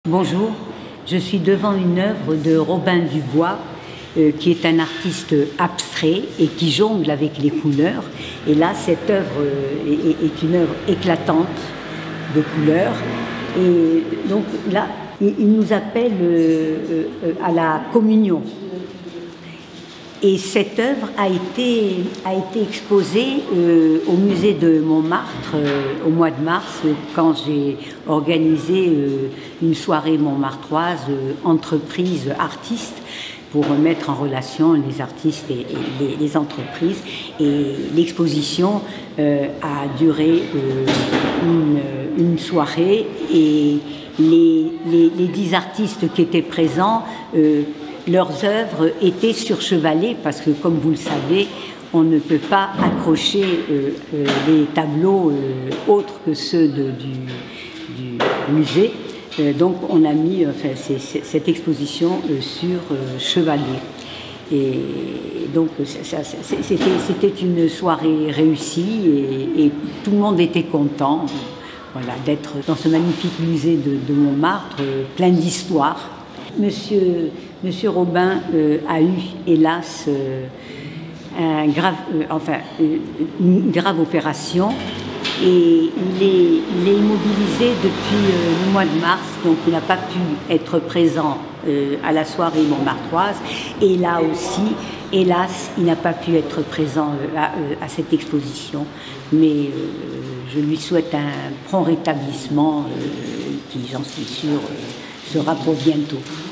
Bonjour, je suis devant une œuvre de Robin Dubois, qui est un artiste abstrait et qui jongle avec les couleurs. Et là, cette œuvre est une œuvre éclatante de couleurs. Et donc là, il nous appelle à la communion. Et cette œuvre a été exposée au musée de Montmartre au mois de mars, quand j'ai organisé une soirée montmartroise entreprise artistes pour mettre en relation les artistes et les entreprises. Et l'exposition a duré une soirée, et les 10 artistes qui étaient présents, leurs œuvres étaient surchevalées, parce que, comme vous le savez, on ne peut pas accrocher les tableaux autres que ceux du musée. Donc on a mis cette exposition sur chevalet. Et donc c'était une soirée réussie, et tout le monde était content, voilà, d'être dans ce magnifique musée de Montmartre, plein d'histoires. Monsieur Robin a eu, hélas, une grave opération, et il est immobilisé depuis le mois de mars, donc il n'a pas pu être présent à la soirée montmartroise, et là aussi, hélas, il n'a pas pu être présent à cette exposition, mais je lui souhaite un prompt rétablissement qui, j'en suis sûre, sera pour bientôt.